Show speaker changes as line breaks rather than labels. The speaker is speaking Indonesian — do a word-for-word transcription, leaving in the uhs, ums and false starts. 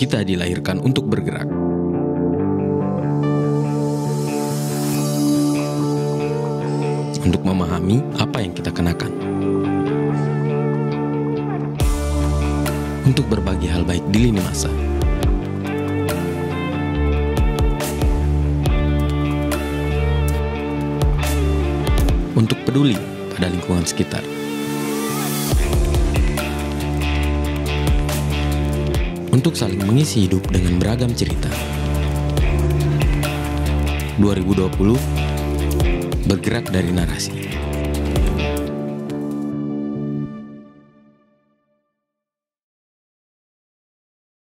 kita dilahirkan untuk bergerak. Untuk memahami apa yang kita kenakan. Untuk berbagi hal baik di lini masa. Untuk peduli pada lingkungan sekitar. Untuk saling mengisi hidup dengan beragam cerita. dua ribu dua puluh Bergerak dari narasi.